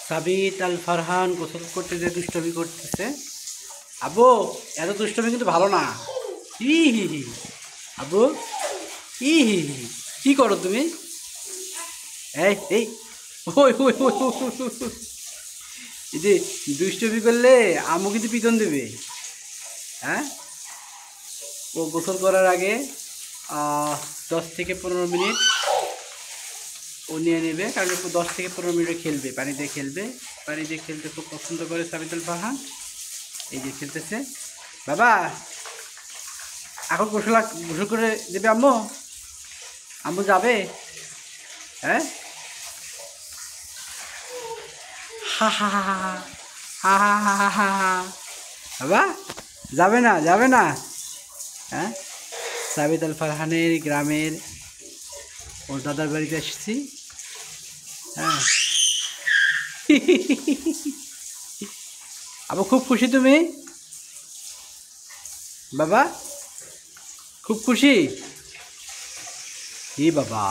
সাবিত আল ফারহান গোসল করতে যে দুষ্টমি করতেছে। আব্বু, এত দুষ্টমি কিন্তু ভালো না। হি হি হি। আব্বু, হি হি হি। কি করো তুমি? এই এই, ওই ওই ওই ওই, ওই, ওই, ওই। এই যে দুষ্টমি করলে আম্মু কিন্তু পিটন দেবে। হ্যাঁ, ও গোসল করার আগে 10 থেকে 15 মিনিট ও নিয়ে নেবে, কারণ ও 10 থেকে 15 মিনিট খেলবে, পানি দিয়ে খেলবে। পানি দিয়ে খেলতে খুব পছন্দ করে সাবিত আল ফারহান। এই যে খেলতেছে। বাবা, এখন গোসল করে দেবে আম্মু? আম্মু যাবে? হ্যাঁ, হা হা হা হা হা হা হা হা হা হা। বাবা, যাবে না, যাবে না? হ্যাঁ, সাবিত আল ফারহানের গ্রামের ওর দাদার বাড়িতে এসেছি। হ্যাঁ। আবু, খুব খুশি তুমি? বাবা, খুব খুশি? ই বাবা,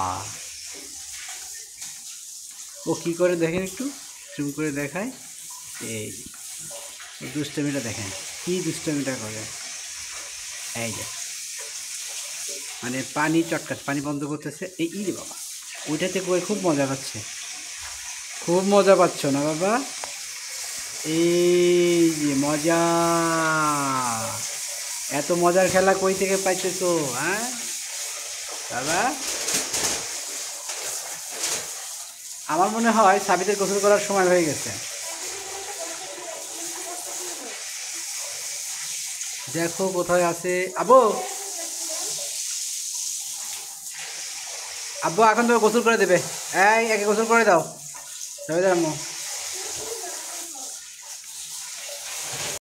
ও কি করে দেখেন, একটু জুম করে দেখায়। এই দুষ্টমিটা দেখেন, কি দুষ্টমিটা করে। এই যে মানে পানি চটকাচ্ছে, পানি বন্ধ করতেছে। এই ই রে বাবা, ওইটাতে করে খুব মজা পাচ্ছে। খুব মজা পাচ্ছ না বাবা? এই যে মজা, এত মজার খেলা কই থেকে পাইতেছো? হ্যাঁ বাবা, আমার মনে হয় সাবিতের গোসল করার সময় হয়ে গেছে। দেখো কোথায় আছে। আব্বু, আব্বু এখন তো গোসল করে দেবে। এই একে গোসল করে দাও, যাবে আম্মু।